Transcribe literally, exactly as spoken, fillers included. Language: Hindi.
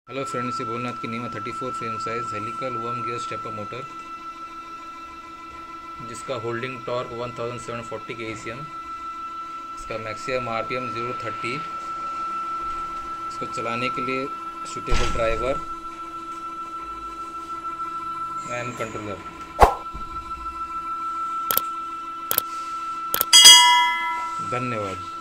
हेलो फ्रेंड्स, ये भोलनाथ की NEMA thirty four frame size helical worm gear stepper motor, जिसका holding torque one thousand seven forty K E C M, इसका maximum R P M zero thirty. इसको चलाने के लिए सूटेबल ड्राइवर एंड कंट्रोलर। धन्यवाद।